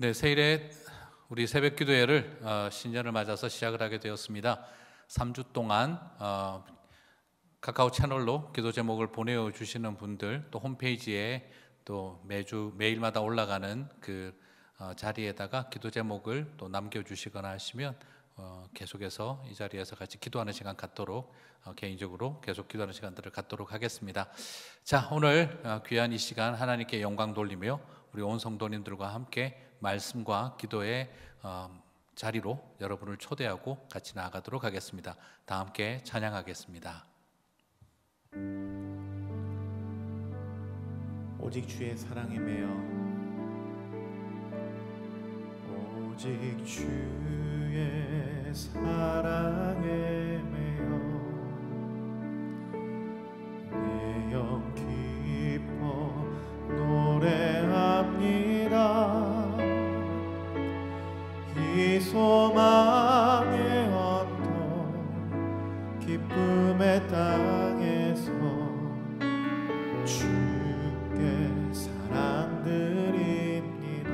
네, 세일에 우리 새벽 기도회를 신년을 맞아서 시작을 하게 되었습니다. 3주 동안 카카오 채널로 기도 제목을 보내주시는 분들, 또 홈페이지에 또 매일마다 올라가는 그 자리에다가 기도 제목을 또 남겨주시거나 하시면 계속해서 이 자리에서 같이 기도하는 시간 갖도록 개인적으로 계속 기도하는 시간들을 갖도록 하겠습니다. 자, 오늘 귀한 이 시간 하나님께 영광 돌리며 우리 온 성도님들과 함께 말씀과 기도의 자리로 여러분을 초대하고 같이 나아가도록 하겠습니다. 다 함께 찬양하겠습니다. 오직 주의 사랑에 매여, 오직 주의 사랑에 매여 내 영 기뻐 노래합니다. 이 소망의 언덕 기쁨의 땅에서 주께 사랑 드립니다.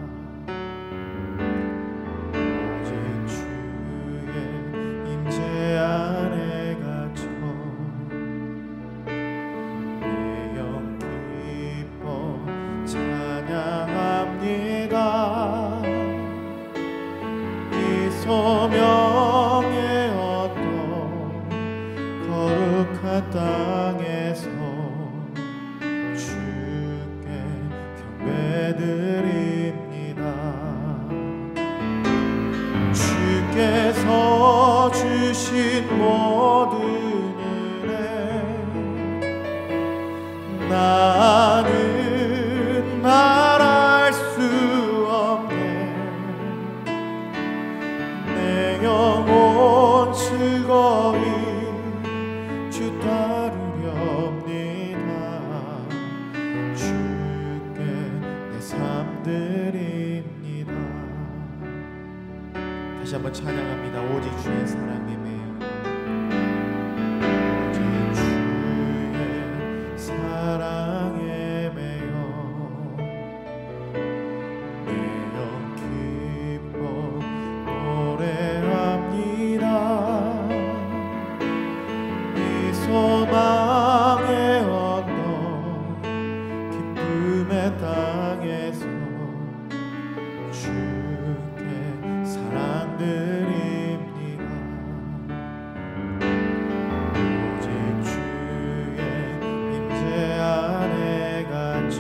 오직 주의 임재 안에 갇혀 내 영 기뻐 찬양합니다. 소명의 언덕 거룩한 땅에서 주께 경배드립니다. 주께서 주신 모든 은혜 나는 말할 수 없네. 영혼 즐거이 주 따르렵니다. 주께 내 삶 드립니다. 다시 한번 찬양합니다. 오직 주의 사랑에 매여, 오직 주의 사랑에 매여 내 영 기뻐 노래합니다. 이 소망의 언덕 기쁨의 땅에서 주께 사랑 드립니다. 오직 주의 임재 안에 갇혀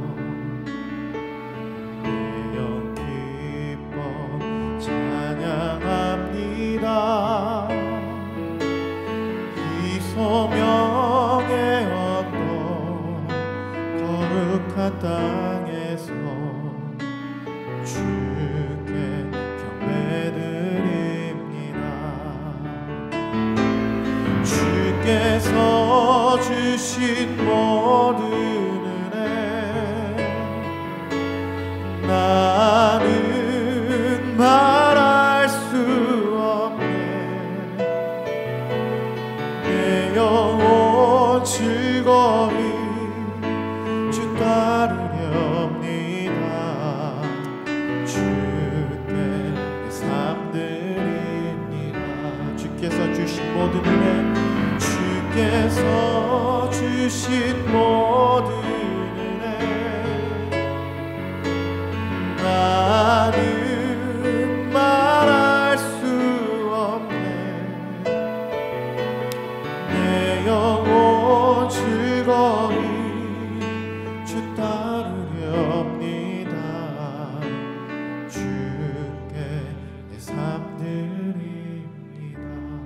내 영 기뻐 찬양합니다. 이 소명의 언덕 거룩한 땅에서 주께 경배드립니다. 주께서 주신 모든 은혜 나는 말할 수 없네. 내 영혼 즐거이 주 따르렵니다. 주께 내 삶 드립니다. 주께서 주신 모든 은혜, 주께서 주신 모든 은혜 나는 말할 수 없네. 내 영혼 즐거이 주 따르렵니다. 주께 내 삶 드립니다.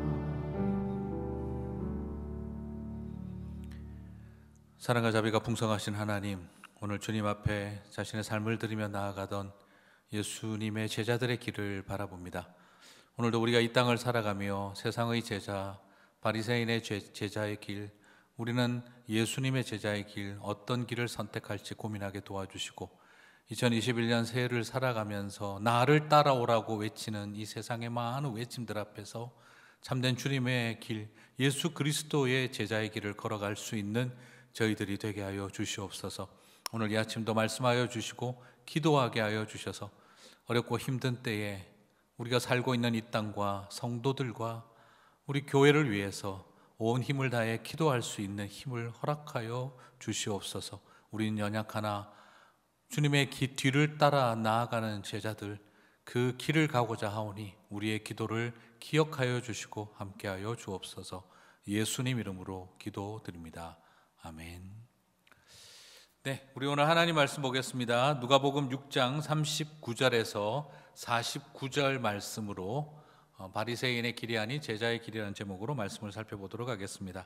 사랑과 자비가 풍성하신 하나님, 오늘 주님 앞에 자신의 삶을 드리며 나아가던 예수님의 제자들의 길을 바라봅니다. 오늘도 우리가 이 땅을 살아가며 세상의 제자, 바리새인의 제자의 길, 우리는 예수님의 제자의 길, 어떤 길을 선택할지 고민하게 도와주시고 2021년 새해를 살아가면서 나를 따라오라고 외치는 이 세상의 많은 외침들 앞에서 참된 주님의 길, 예수 그리스도의 제자의 길을 걸어갈 수 있는 저희들이 되게 하여 주시옵소서. 오늘 이 아침도 말씀하여 주시고 기도하게 하여 주셔서 어렵고 힘든 때에 우리가 살고 있는 이 땅과 성도들과 우리 교회를 위해서 온 힘을 다해 기도할 수 있는 힘을 허락하여 주시옵소서. 우리는 연약하나 주님의 뒤를 따라 나아가는 제자들, 그 길을 가고자 하오니 우리의 기도를 기억하여 주시고 함께하여 주옵소서. 예수님 이름으로 기도드립니다. 아멘. 네, 우리 오늘 하나님 말씀 보겠습니다. 누가복음 6장 39절에서 49절 말씀으로 바리새인의 길이 아닌 제자의 길이라는 제목으로 말씀을 살펴보도록 하겠습니다.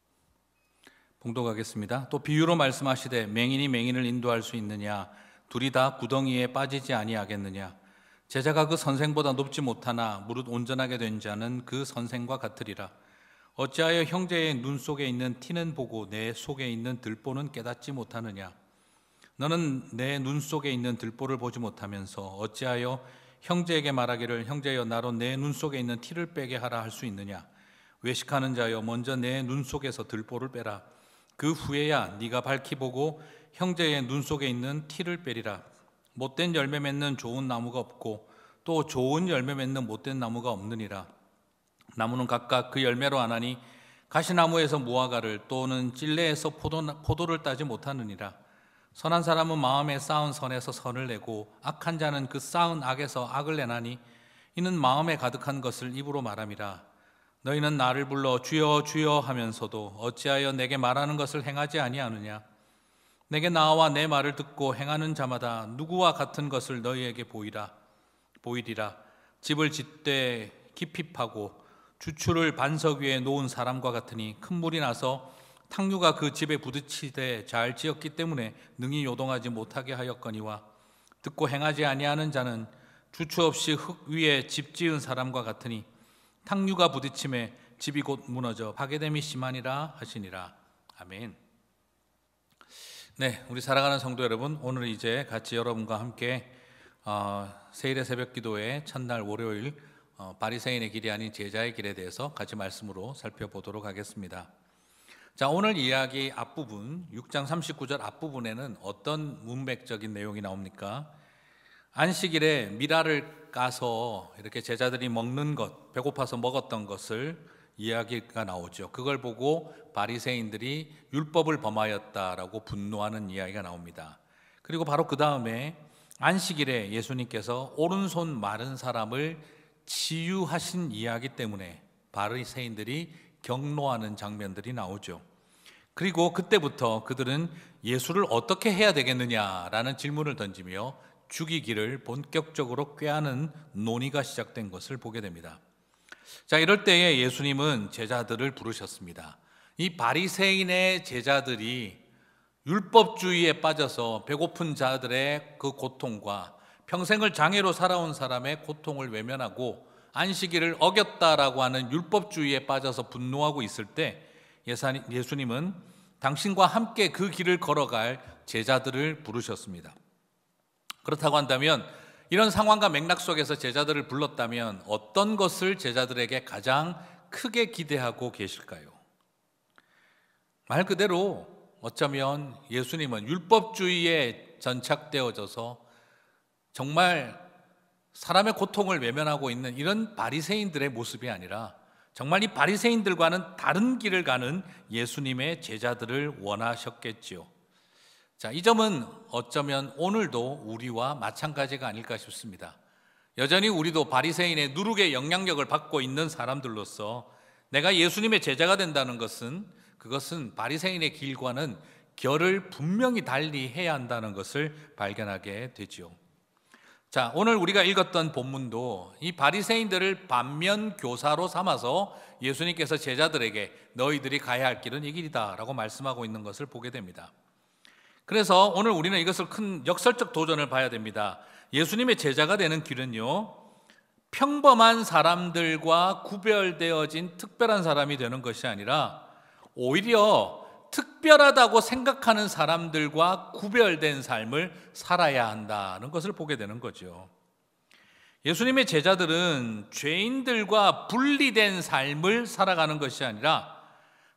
봉독하겠습니다. 또 비유로 말씀하시되 맹인이 맹인을 인도할 수 있느냐? 둘이 다 구덩이에 빠지지 아니하겠느냐? 제자가 그 선생보다 높지 못하나 무릇 온전하게 된 자는 그 선생과 같으리라. 어찌하여 형제의 눈 속에 있는 티는 보고 내 속에 있는 들보는 깨닫지 못하느냐? 너는 내 눈 속에 있는 들보를 보지 못하면서 어찌하여 형제에게 말하기를 형제여 나로 내 눈 속에 있는 티를 빼게 하라 할 수 있느냐? 외식하는 자여 먼저 내 눈 속에서 들보를 빼라. 그 후에야 네가 밝히 보고 형제의 눈 속에 있는 티를 빼리라. 못된 열매 맺는 좋은 나무가 없고 또 좋은 열매 맺는 못된 나무가 없느니라. 나무는 각각 그 열매로 아나니 가시나무에서 무화과를 또는 찔레에서 포도를 따지 못하느니라. 선한 사람은 마음에 쌓은 선에서 선을 내고 악한 자는 그 쌓은 악에서 악을 내나니 이는 마음에 가득한 것을 입으로 말함이라. 너희는 나를 불러 주여 주여 하면서도 어찌하여 내게 말하는 것을 행하지 아니하느냐? 내게 나와 내 말을 듣고 행하는 자마다 누구와 같은 것을 너희에게 보이리라. 집을 짓되 깊이 파고 주추를 반석 위에 놓은 사람과 같으니 큰 물이 나서 탕류가 그 집에 부딪히되 잘 지었기 때문에 능히 요동하지 못하게 하였거니와 듣고 행하지 아니하는 자는 주추 없이 흙 위에 집 지은 사람과 같으니 탕류가 부딪힘에 집이 곧 무너져 파괴됨이 심하니라 하시니라. 아멘. 네, 우리 사랑하는 성도 여러분, 오늘 이제 같이 여러분과 함께 세일의 새벽 기도의 첫날 월요일 바리새인의 길이 아닌 제자의 길에 대해서 같이 말씀으로 살펴보도록 하겠습니다. 자, 오늘 이야기 앞부분 6장 39절 앞부분에는 어떤 문맥적인 내용이 나옵니까? 안식일에 미라를 까서 이렇게 제자들이 먹는 것, 배고파서 먹었던 것을 이야기가 나오죠. 그걸 보고 바리새인들이 율법을 범하였다라고 분노하는 이야기가 나옵니다. 그리고 바로 그 다음에 안식일에 예수님께서 오른손 마른 사람을 치유하신 이야기 때문에 바리새인들이 격노하는 장면들이 나오죠. 그리고 그때부터 그들은 예수를 어떻게 해야 되겠느냐라는 질문을 던지며 죽이기를 본격적으로 꾀하는 논의가 시작된 것을 보게 됩니다. 자, 이럴 때에 예수님은 제자들을 부르셨습니다. 이 바리새인의 제자들이 율법주의에 빠져서 배고픈 자들의 그 고통과 평생을 장애로 살아온 사람의 고통을 외면하고 안식일을 어겼다라고 하는 율법주의에 빠져서 분노하고 있을 때 예수님은 당신과 함께 그 길을 걸어갈 제자들을 부르셨습니다. 그렇다고 한다면 이런 상황과 맥락 속에서 제자들을 불렀다면 어떤 것을 제자들에게 가장 크게 기대하고 계실까요? 말 그대로 어쩌면 예수님은 율법주의에 전착되어져서 정말 사람의 고통을 외면하고 있는 이런 바리새인들의 모습이 아니라 정말 이 바리새인들과는 다른 길을 가는 예수님의 제자들을 원하셨겠지요. 자, 이 점은 어쩌면 오늘도 우리와 마찬가지가 아닐까 싶습니다. 여전히 우리도 바리새인의 누룩의 영향력을 받고 있는 사람들로서 내가 예수님의 제자가 된다는 것은 그것은 바리새인의 길과는 결을 분명히 달리 해야 한다는 것을 발견하게 되지요. 자, 오늘 우리가 읽었던 본문도 이 바리새인들을 반면 교사로 삼아서 예수님께서 제자들에게 너희들이 가야 할 길은 이 길이다 라고 말씀하고 있는 것을 보게 됩니다. 그래서 오늘 우리는 이것을 큰 역설적 도전을 봐야 됩니다. 예수님의 제자가 되는 길은요, 평범한 사람들과 구별되어진 특별한 사람이 되는 것이 아니라 오히려 특별하다고 생각하는 사람들과 구별된 삶을 살아야 한다는 것을 보게 되는 거죠. 예수님의 제자들은 죄인들과 분리된 삶을 살아가는 것이 아니라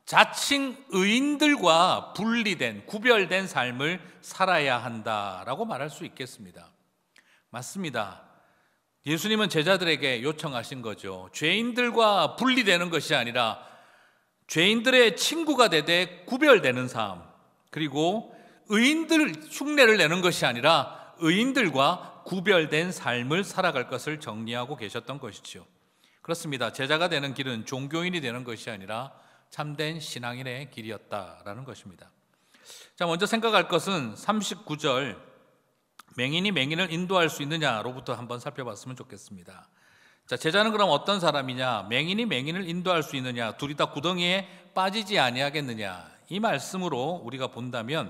자칭 의인들과 분리된, 구별된 삶을 살아야 한다라고 말할 수 있겠습니다. 맞습니다. 예수님은 제자들에게 요청하신 거죠. 죄인들과 분리되는 것이 아니라 죄인들의 친구가 되되 구별되는 삶, 그리고 의인들 흉내를 내는 것이 아니라 의인들과 구별된 삶을 살아갈 것을 정리하고 계셨던 것이죠. 그렇습니다. 제자가 되는 길은 종교인이 되는 것이 아니라 참된 신앙인의 길이었다라는 것입니다. 자, 먼저 생각할 것은 39절 맹인이 맹인을 인도할 수 있느냐로부터 한번 살펴봤으면 좋겠습니다. 자, 제자는 그럼 어떤 사람이냐? 맹인이 맹인을 인도할 수 있느냐? 둘이 다 구덩이에 빠지지 아니하겠느냐? 이 말씀으로 우리가 본다면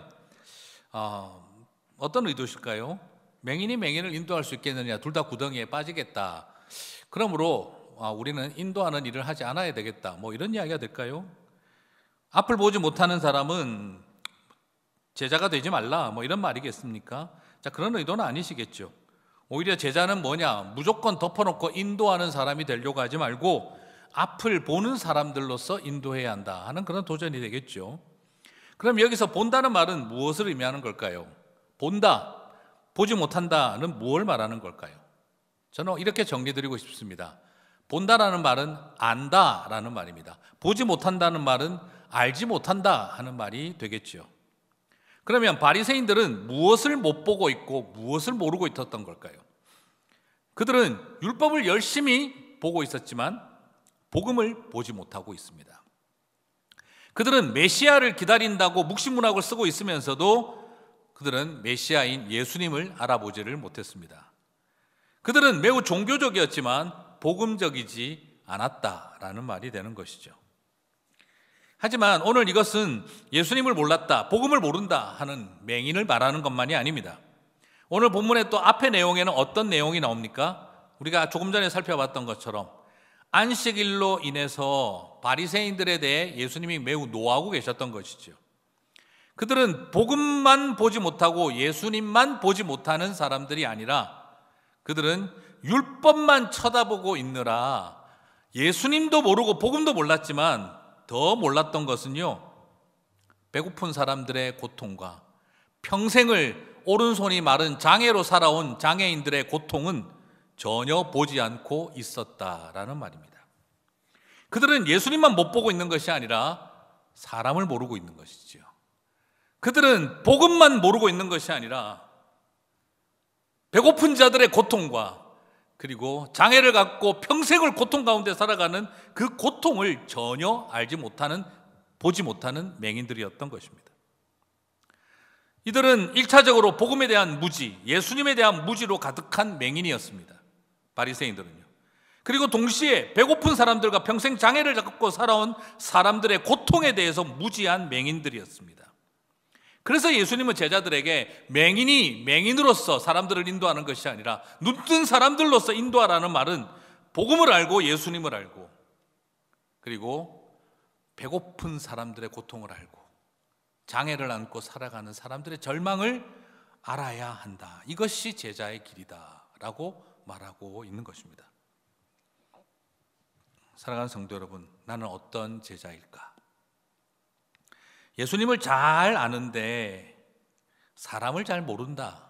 어떤 의도실까요? 맹인이 맹인을 인도할 수 있겠느냐? 둘 다 구덩이에 빠지겠다. 그러므로 우리는 인도하는 일을 하지 않아야 되겠다. 뭐 이런 이야기가 될까요? 앞을 보지 못하는 사람은 제자가 되지 말라. 뭐 이런 말이겠습니까? 자, 그런 의도는 아니시겠죠. 오히려 제자는 뭐냐? 무조건 덮어놓고 인도하는 사람이 되려고 하지 말고 앞을 보는 사람들로서 인도해야 한다 하는 그런 도전이 되겠죠. 그럼 여기서 본다는 말은 무엇을 의미하는 걸까요? 본다, 보지 못한다는 무엇을 말하는 걸까요? 저는 이렇게 정리드리고 싶습니다. 본다라는 말은 안다라는 말입니다. 보지 못한다는 말은 알지 못한다 하는 말이 되겠죠. 그러면 바리새인들은 무엇을 못 보고 있고 무엇을 모르고 있었던 걸까요? 그들은 율법을 열심히 보고 있었지만 복음을 보지 못하고 있습니다. 그들은 메시아를 기다린다고 묵시문학을 쓰고 있으면서도 그들은 메시아인 예수님을 알아보지를 못했습니다. 그들은 매우 종교적이었지만 복음적이지 않았다라는 말이 되는 것이죠. 하지만 오늘 이것은 예수님을 몰랐다, 복음을 모른다 하는 맹인을 말하는 것만이 아닙니다. 오늘 본문의 또 앞의 내용에는 어떤 내용이 나옵니까? 우리가 조금 전에 살펴봤던 것처럼 안식일로 인해서 바리새인들에 대해 예수님이 매우 노하고 계셨던 것이죠. 그들은 복음만 보지 못하고 예수님만 보지 못하는 사람들이 아니라 그들은 율법만 쳐다보고 있느라 예수님도 모르고 복음도 몰랐지만 더 몰랐던 것은요, 배고픈 사람들의 고통과 평생을 오른손이 마른 장애로 살아온 장애인들의 고통은 전혀 보지 않고 있었다라는 말입니다. 그들은 예수님만 못 보고 있는 것이 아니라 사람을 모르고 있는 것이죠. 그들은 복음만 모르고 있는 것이 아니라 배고픈 자들의 고통과 그리고 장애를 갖고 평생을 고통 가운데 살아가는 그 고통을 전혀 알지 못하는, 보지 못하는 맹인들이었던 것입니다. 이들은 1차적으로 복음에 대한 무지, 예수님에 대한 무지로 가득한 맹인이었습니다. 바리새인들은요. 그리고 동시에 배고픈 사람들과 평생 장애를 갖고 살아온 사람들의 고통에 대해서 무지한 맹인들이었습니다. 그래서 예수님은 제자들에게 맹인이 맹인으로서 사람들을 인도하는 것이 아니라 눈뜬 사람들로서 인도하라는 말은 복음을 알고 예수님을 알고 그리고 배고픈 사람들의 고통을 알고 장애를 안고 살아가는 사람들의 절망을 알아야 한다. 이것이 제자의 길이다라고 말하고 있는 것입니다. 사랑하는 성도 여러분, 나는 어떤 제자일까? 예수님을 잘 아는데 사람을 잘 모른다.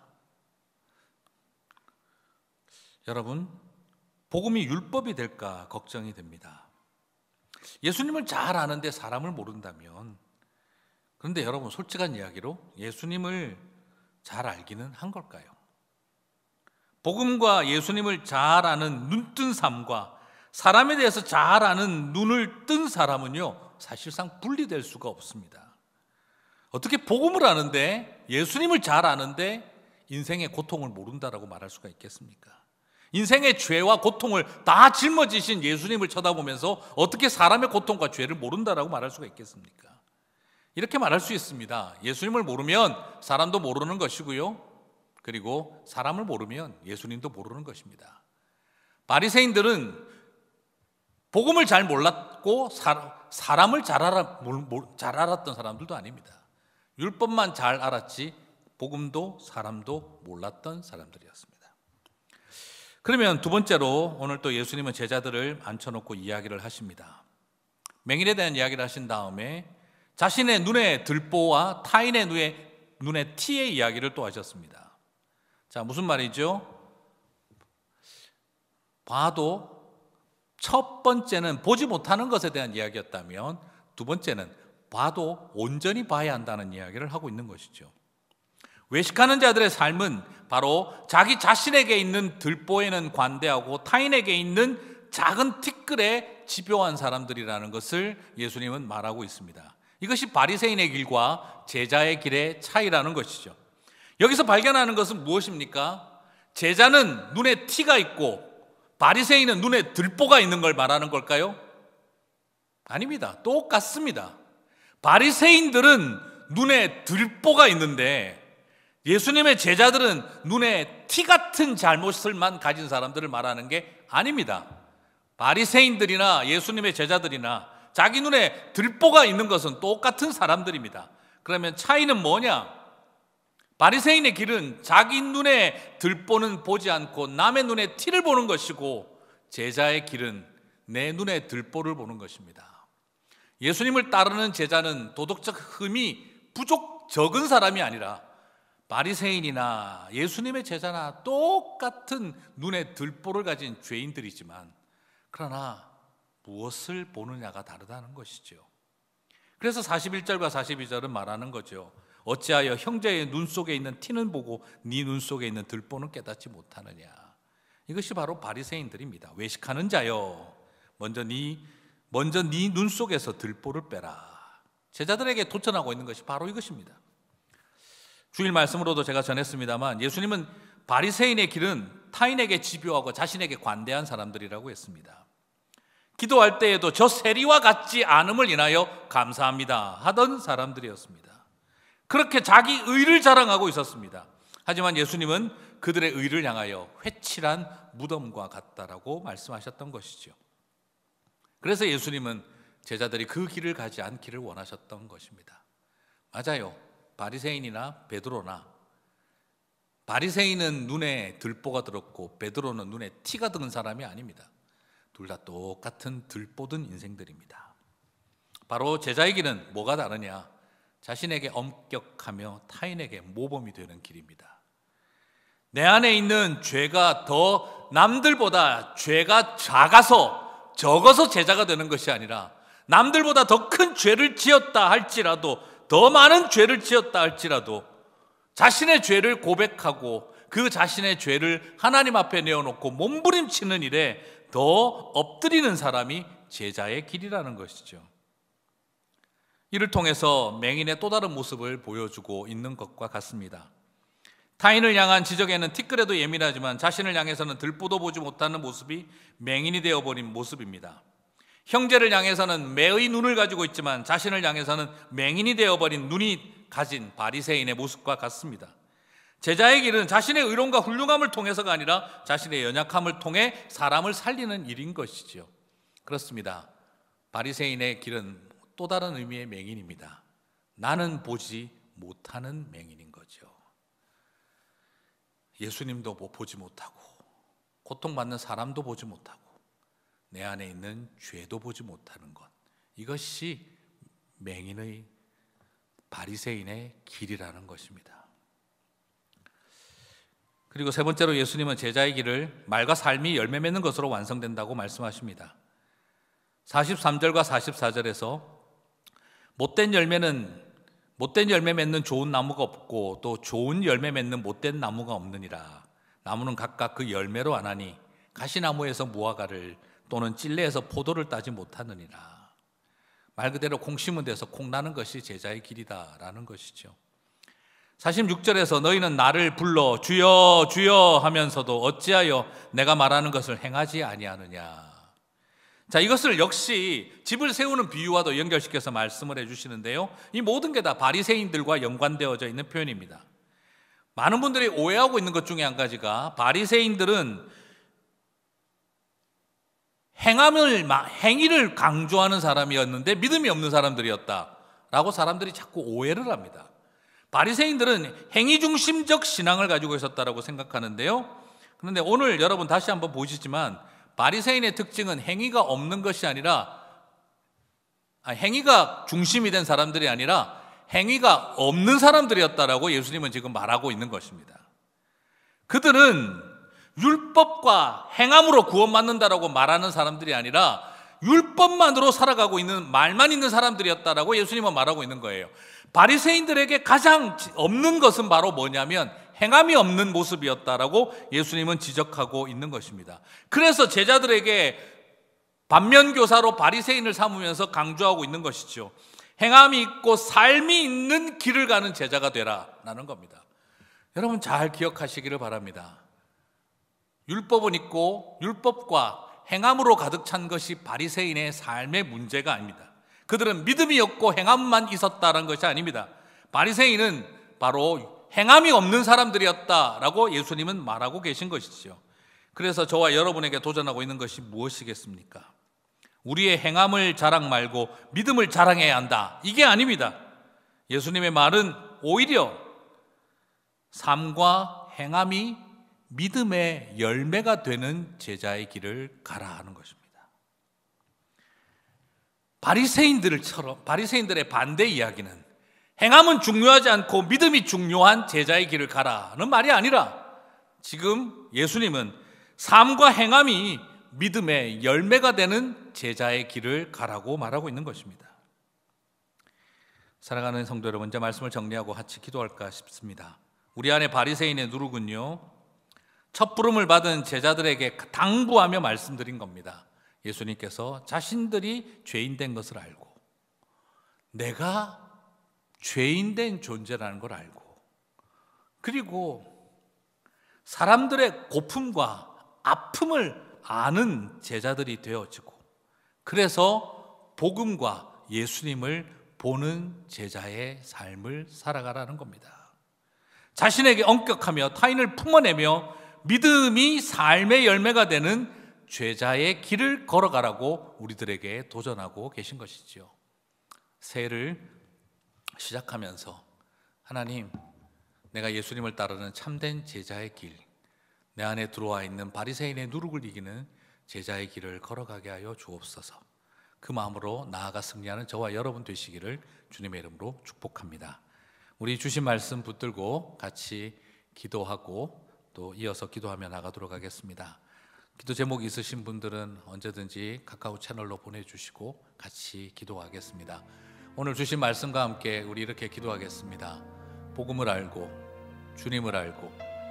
여러분, 복음이 율법이 될까 걱정이 됩니다. 예수님을 잘 아는데 사람을 모른다면, 그런데 여러분 솔직한 이야기로 예수님을 잘 알기는 한 걸까요? 복음과 예수님을 잘 아는 눈뜬 삶과 사람에 대해서 잘 아는 눈을 뜬 사람은요, 사실상 분리될 수가 없습니다. 어떻게 복음을 아는데, 예수님을 잘 아는데 인생의 고통을 모른다라고 말할 수가 있겠습니까? 인생의 죄와 고통을 다 짊어지신 예수님을 쳐다보면서 어떻게 사람의 고통과 죄를 모른다라고 말할 수가 있겠습니까? 이렇게 말할 수 있습니다. 예수님을 모르면 사람도 모르는 것이고요, 그리고 사람을 모르면 예수님도 모르는 것입니다. 바리새인들은 복음을 잘 몰랐고 사람을 잘 알았던 사람들도 아닙니다. 율법만 잘 알았지 복음도 사람도 몰랐던 사람들이었습니다. 그러면 두 번째로 오늘 또 예수님은 제자들을 앉혀놓고 이야기를 하십니다. 맹인에 대한 이야기를 하신 다음에 자신의 눈의 들보와 타인의 눈의 티의 이야기를 또 하셨습니다. 자, 무슨 말이죠? 봐도 첫 번째는 보지 못하는 것에 대한 이야기였다면 두 번째는 봐도 온전히 봐야 한다는 이야기를 하고 있는 것이죠. 외식하는 자들의 삶은 바로 자기 자신에게 있는 들보에는 관대하고 타인에게 있는 작은 티끌에 집요한 사람들이라는 것을 예수님은 말하고 있습니다. 이것이 바리새인의 길과 제자의 길의 차이라는 것이죠. 여기서 발견하는 것은 무엇입니까? 제자는 눈에 티가 있고 바리새인은 눈에 들보가 있는 걸 말하는 걸까요? 아닙니다. 똑같습니다. 바리새인들은 눈에 들보가 있는데 예수님의 제자들은 눈에 티 같은 잘못을만 가진 사람들을 말하는 게 아닙니다. 바리새인들이나 예수님의 제자들이나 자기 눈에 들보가 있는 것은 똑같은 사람들입니다. 그러면 차이는 뭐냐? 바리새인의 길은 자기 눈에 들보는 보지 않고 남의 눈에 티를 보는 것이고, 제자의 길은 내 눈에 들보를 보는 것입니다. 예수님을 따르는 제자는 도덕적 흠이 적은 사람이 아니라 바리새인이나 예수님의 제자나 똑같은 눈에 들보를 가진 죄인들이지만, 그러나 무엇을 보느냐가 다르다는 것이죠. 그래서 41절과 42절은 말하는 거죠. 어찌하여 형제의 눈 속에 있는 티는 보고 네 눈 속에 있는 들보는 깨닫지 못하느냐. 이것이 바로 바리새인들입니다. 외식하는 자여, 먼저 네 눈 속에서 들보를 빼라. 제자들에게 도전하고 있는 것이 바로 이것입니다. 주일 말씀으로도 제가 전했습니다만, 예수님은 바리새인의 길은 타인에게 집요하고 자신에게 관대한 사람들이라고 했습니다. 기도할 때에도 저 세리와 같지 않음을 인하여 감사합니다 하던 사람들이었습니다. 그렇게 자기 의를 자랑하고 있었습니다. 하지만 예수님은 그들의 의를 향하여 회칠한 무덤과 같다라고 말씀하셨던 것이죠. 그래서 예수님은 제자들이 그 길을 가지 않기를 원하셨던 것입니다. 맞아요. 바리새인이나 베드로나, 바리새인은 눈에 들보가 들었고 베드로는 눈에 티가 드는 사람이 아닙니다. 둘 다 똑같은 들보든 인생들입니다. 바로 제자의 길은 뭐가 다르냐? 자신에게 엄격하며 타인에게 모범이 되는 길입니다. 내 안에 있는 죄가 더 남들보다 죄가 적어서 제자가 되는 것이 아니라, 남들보다 더 큰 죄를 지었다 할지라도, 더 많은 죄를 지었다 할지라도 자신의 죄를 고백하고 그 자신의 죄를 하나님 앞에 내어놓고 몸부림치는 일에 더 엎드리는 사람이 제자의 길이라는 것이죠. 이를 통해서 맹인의 또 다른 모습을 보여주고 있는 것과 같습니다. 타인을 향한 지적에는 티끌에도 예민하지만 자신을 향해서는 들보도 보지 못하는 모습이 맹인이 되어버린 모습입니다. 형제를 향해서는 매의 눈을 가지고 있지만 자신을 향해서는 맹인이 되어버린 눈이 가진 바리새인의 모습과 같습니다. 제자의 길은 자신의 의로움과 훌륭함을 통해서가 아니라 자신의 연약함을 통해 사람을 살리는 일인 것이죠. 그렇습니다. 바리새인의 길은 또 다른 의미의 맹인입니다. 나는 보지 못하는 맹인인 거죠. 예수님도 보지 못하고, 고통받는 사람도 보지 못하고, 내 안에 있는 죄도 보지 못하는 것, 이것이 맹인의, 바리새인의 길이라는 것입니다. 그리고 세 번째로 예수님은 제자의 길을 말과 삶이 열매 맺는 것으로 완성된다고 말씀하십니다. 43절과 44절에서 못된 열매 맺는 좋은 나무가 없고 또 좋은 열매 맺는 못된 나무가 없느니라. 나무는 각각 그 열매로 아나니 가시나무에서 무화과를 또는 찔레에서 포도를 따지 못하느니라. 말 그대로 콩 심은 데서 콩 나는 것이 제자의 길이다라는 것이죠. 46절에서 너희는 나를 불러 주여 주여 하면서도 어찌하여 내가 말하는 것을 행하지 아니하느냐. 자, 이것을 역시 집을 세우는 비유와도 연결시켜서 말씀을 해주시는데요, 이 모든 게 다 바리새인들과 연관되어져 있는 표현입니다. 많은 분들이 오해하고 있는 것 중에 한 가지가, 바리새인들은 행위를 강조하는 사람이었는데 믿음이 없는 사람들이었다라고 사람들이 자꾸 오해를 합니다. 바리새인들은 행위 중심적 신앙을 가지고 있었다라고 생각하는데요, 그런데 오늘 여러분 다시 한번 보시지만 바리새인의 특징은 행위가 없는 것이 아니라 행위가 중심이 된 사람들이 아니라 행위가 없는 사람들이었다라고 예수님은 지금 말하고 있는 것입니다. 그들은 율법과 행함으로 구원받는다라고 말하는 사람들이 아니라 율법만으로 살아가고 있는, 말만 있는 사람들이었다라고 예수님은 말하고 있는 거예요. 바리새인들에게 가장 없는 것은 바로 뭐냐면 행함이 없는 모습이었다라고 예수님은 지적하고 있는 것입니다. 그래서 제자들에게 반면교사로 바리새인을 삼으면서 강조하고 있는 것이죠. 행함이 있고 삶이 있는 길을 가는 제자가 되라라는 겁니다. 여러분 잘 기억하시기를 바랍니다. 율법은 있고 율법과 행함으로 가득 찬 것이 바리새인의 삶의 문제가 아닙니다. 그들은 믿음이 없고 행함만 있었다는 것이 아닙니다. 바리새인은 바로 행함이 없는 사람들이었다라고 예수님은 말하고 계신 것이죠. 그래서 저와 여러분에게 도전하고 있는 것이 무엇이겠습니까? 우리의 행함을 자랑 말고 믿음을 자랑해야 한다, 이게 아닙니다. 예수님의 말은 오히려 삶과 행함이 믿음의 열매가 되는 제자의 길을 가라 하는 것입니다. 바리새인들의 반대 이야기는 행함은 중요하지 않고 믿음이 중요한 제자의 길을 가라는 말이 아니라 지금 예수님은 삶과 행함이 믿음의 열매가 되는 제자의 길을 가라고 말하고 있는 것입니다. 사랑하는 성도 여러분, 먼저 말씀을 정리하고 같이 기도할까 싶습니다. 우리 안에 바리새인의 누룩은요, 첫 부름을 받은 제자들에게 당부하며 말씀드린 겁니다. 예수님께서 자신들이 죄인된 것을 알고 내가 죄인된 존재라는 걸 알고, 그리고 사람들의 고품과 아픔을 아는 제자들이 되어지고, 그래서 복음과 예수님을 보는 제자의 삶을 살아가라는 겁니다. 자신에게 엄격하며 타인을 품어내며 믿음이 삶의 열매가 되는 제자의 길을 걸어가라고 우리들에게 도전하고 계신 것이죠. 새해를 시작하면서 하나님, 내가 예수님을 따르는 참된 제자의 길, 내 안에 들어와 있는 바리새인의 누룩을 이기는 제자의 길을 걸어가게 하여 주옵소서. 그 마음으로 나아가 승리하는 저와 여러분 되시기를 주님의 이름으로 축복합니다. 우리 주신 말씀 붙들고 같이 기도하고 또 이어서 기도하며 나가도록 하겠습니다. 기도 제목이 있으신 분들은 언제든지 카카오 채널로 보내주시고 같이 기도하겠습니다. 오늘 주신 말씀과 함께 우리 이렇게 기도하겠습니다. 복음을 알고 주님을 알고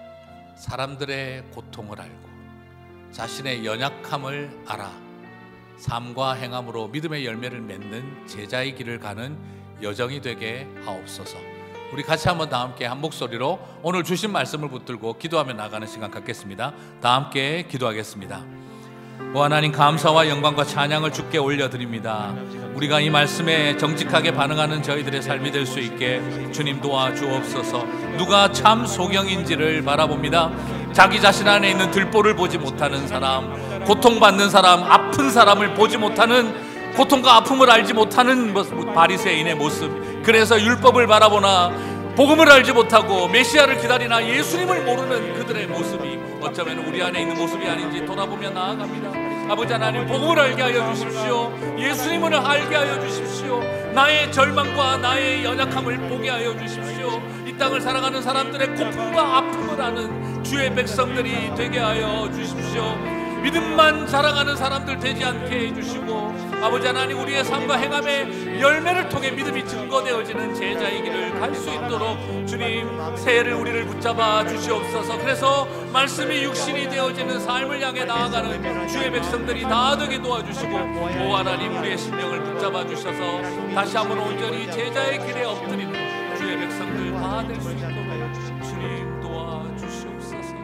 사람들의 고통을 알고 자신의 연약함을 알아 삶과 행함으로 믿음의 열매를 맺는 제자의 길을 가는 여정이 되게 하옵소서. 우리 같이 한번 다 함께 한 목소리로 오늘 주신 말씀을 붙들고 기도하며 나가는 시간 갖겠습니다. 다 함께 기도하겠습니다. 오 하나님, 감사와 영광과 찬양을 주께 올려드립니다. 우리가 이 말씀에 정직하게 반응하는 저희들의 삶이 될 수 있게 주님 도와주옵소서. 누가 참 소경인지를 바라봅니다. 자기 자신 안에 있는 들보를 보지 못하는 사람, 고통받는 사람, 아픈 사람을 보지 못하는, 고통과 아픔을 알지 못하는 바리새인의 모습, 그래서 율법을 바라보나 복음을 알지 못하고 메시아를 기다리나 예수님을 모르는 그들의 모습이 어쩌면 우리 안에 있는 모습이 아닌지 돌아보며 나아갑니다. 아버지 하나님, 복음을 알게 하여 주십시오. 예수님을 알게 하여 주십시오. 나의 절망과 나의 연약함을 보게 하여 주십시오. 이 땅을 살아가는 사람들의 고통과 아픔을 아는 주의 백성들이 되게 하여 주십시오. 믿음만 자랑하는 사람들 되지 않게 해주시고, 아버지 하나님, 우리의 삶과 행함의 열매를 통해 믿음이 증거되어지는 제자의 길을 갈 수 있도록 주님, 새해를 우리를 붙잡아 주시옵소서. 그래서 말씀이 육신이 되어지는 삶을 향해 나아가는 주의 백성들이 다 되게 도와주시고, 오 하나님, 우리의 심령을 붙잡아 주셔서 다시 한번 온전히 제자의 길에 엎드리는 주의 백성들 다 될 수 있도록 주님 도와주시옵소서.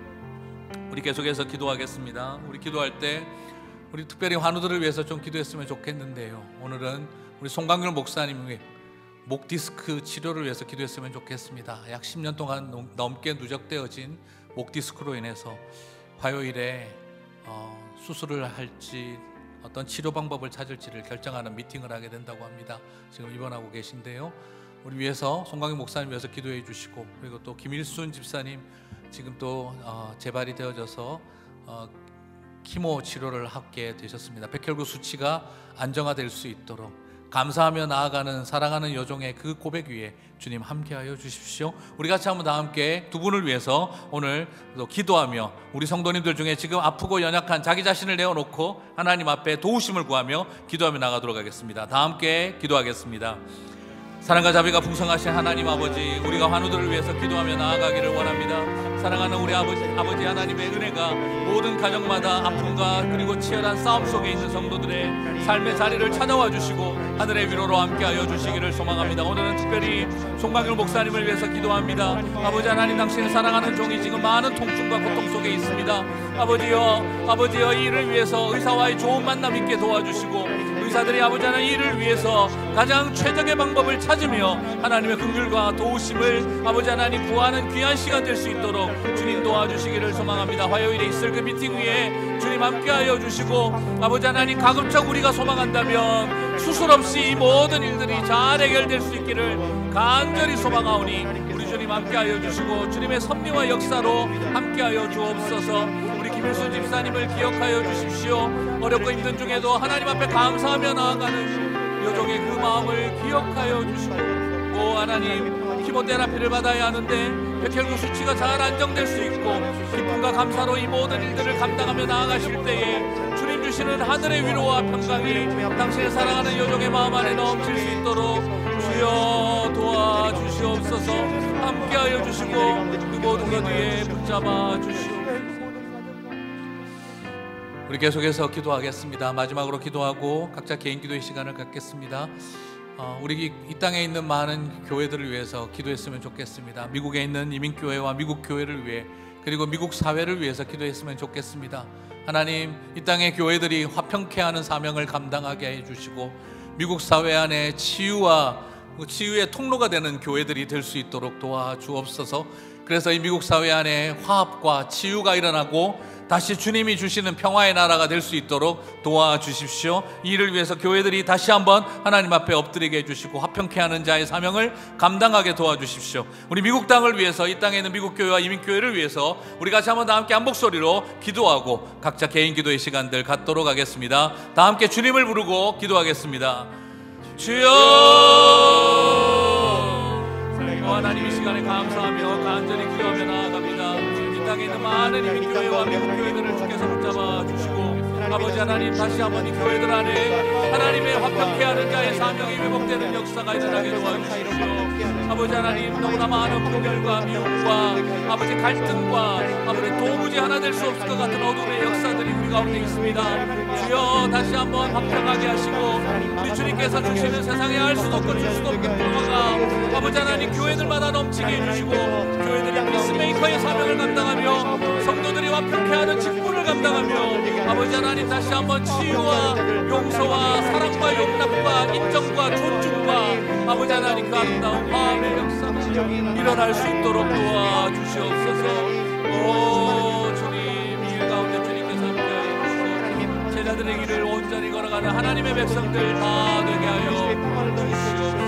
우리 계속해서 기도하겠습니다. 우리 기도할 때 우리 특별히 환우들을 위해서 좀 기도했으면 좋겠는데요, 오늘은 우리 송강률 목사님의 목 디스크 치료를 위해서 기도했으면 좋겠습니다. 약 10년 동안 넘게 누적되어진 목 디스크로 인해서 화요일에 수술을 할지 어떤 치료 방법을 찾을지를 결정하는 미팅을 하게 된다고 합니다. 지금 입원하고 계신데요, 우리 위해서 송강률 목사님 위해서 기도해 주시고, 그리고 또 김일순 집사님 지금 또 재발이 되어져서 키모 치료를 하게 되셨습니다. 백혈구 수치가 안정화될 수 있도록 감사하며 나아가는 사랑하는 여종의 그 고백 위에 주님 함께하여 주십시오. 우리 같이 한번 다 함께 두 분을 위해서 오늘 또 기도하며 우리 성도님들 중에 지금 아프고 연약한 자기 자신을 내어놓고 하나님 앞에 도우심을 구하며 기도하며 나가도록 하겠습니다. 다 함께 기도하겠습니다. 사랑과 자비가 풍성하신 하나님 아버지, 우리가 환우들을 위해서 기도하며 나아가기를 원합니다. 사랑하는 우리 아버지 하나님의 은혜가 모든 가정마다 아픔과 그리고 치열한 싸움 속에 있는 성도들의 삶의 자리를 찾아와 주시고 하늘의 위로로 함께하여 주시기를 소망합니다. 오늘은 특별히 송강길 목사님을 위해서 기도합니다. 아버지 하나님, 당신을 사랑하는 종이 지금 많은 통증과 고통 속에 있습니다. 아버지여 이 일을 위해서 의사와의 좋은 만남 있게 도와주시고, 의사들이 아버지 하나님 이 일을 위해서 가장 최적의 방법을 찾으며 하나님의 긍휼과 도우심을 아버지 하나님 구하는 귀한 시간 될 수 있도록 주님 도와주시기를 소망합니다. 화요일에 있을 그 미팅 위에 주님 함께하여 주시고, 아버지 하나님 가급적 우리가 소망한다면 수술 없이 이 모든 일들이 잘 해결될 수 있기를 간절히 소망하오니 우리 주님 함께하여 주시고, 주님의 섭리와 역사로 함께하여 주옵소서. 우리 김일수 집사님을 기억하여 주십시오. 어렵고 힘든 중에도 하나님 앞에 감사하며 나아가는 여종의 그 마음을 기억하여 주시고, 오 하나님, 키모테라피를 받아야 하는데 백혈구 수치가 잘 안정될 수 있고 기쁨과 감사로 이 모든 일들을 감당하며 나아가실 때에 주님 주시는 하늘의 위로와 평강이 당신의 사랑하는 여종의 마음 안에 넘칠 수 있도록 주여 도와주시옵소서. 함께하여 주시고 그 모든 것 위에 붙잡아 주시옵소서. 우리 계속해서 기도하겠습니다. 마지막으로 기도하고 각자 개인 기도의 시간을 갖겠습니다. 우리 이 땅에 있는 많은 교회들을 위해서 기도했으면 좋겠습니다. 미국에 있는 이민교회와 미국 교회를 위해, 그리고 미국 사회를 위해서 기도했으면 좋겠습니다. 하나님, 이 땅의 교회들이 화평케 하는 사명을 감당하게 해주시고, 미국 사회 안에 치유의 통로가 되는 교회들이 될 수 있도록 도와주옵소서. 그래서 이 미국 사회 안에 화합과 치유가 일어나고 다시 주님이 주시는 평화의 나라가 될 수 있도록 도와주십시오. 이 일을 위해서 교회들이 다시 한번 하나님 앞에 엎드리게 해주시고 화평케 하는 자의 사명을 감당하게 도와주십시오. 우리 미국 땅을 위해서, 이 땅에 있는 미국 교회와 이민교회를 위해서 우리 같이 한번 다 함께 한 목소리로 기도하고 각자 개인 기도의 시간들 갖도록 하겠습니다. 다 함께 주님을 부르고 기도하겠습니다. 주여, 하나님 이 시간에 감사하며 간절히 기도하며 나아갑니다. 이 땅에 있는 많은 이민교회와 미국교회들을 주께서 붙잡아 주시고, 아버지 하나님, 다시 한번 이 교회들 안에 하나님의 화평케 하는 자의 사명이 회복되는 역사가 일어나게 도와주십시오. 아버지 하나님, 너무나 많은 분열과 미움과 아버지 갈등과 아버지 도무지 하나 될 수 없을 것 같은 어둠의 역사들이 우리 가운데 있습니다. 주여, 다시 한번 화평하게 하시고 우리 주님께서 주시는 세상에 알 수도 없고 줄 수도 없는 평화가 아버지 하나님 교회들마다 넘치게 해주시고, 교회들이 피스메이커의 사명을 감당하며 성도들이 화평케 하는 직분을 감당하며 아버지 하나님, 다시 한번 치유와 용서와 사랑과 용납과 인정과 존중과 아버지 하나님 그 아름다운 화합의 역사가 일어날 수 있도록 도와주시옵소서. 오 주님, 이 일 가운데 주님께서 함께하여 주시고 제자들의 길을 온전히 걸어가는 하나님의 백성들 다 되게 하여 주시옵소서.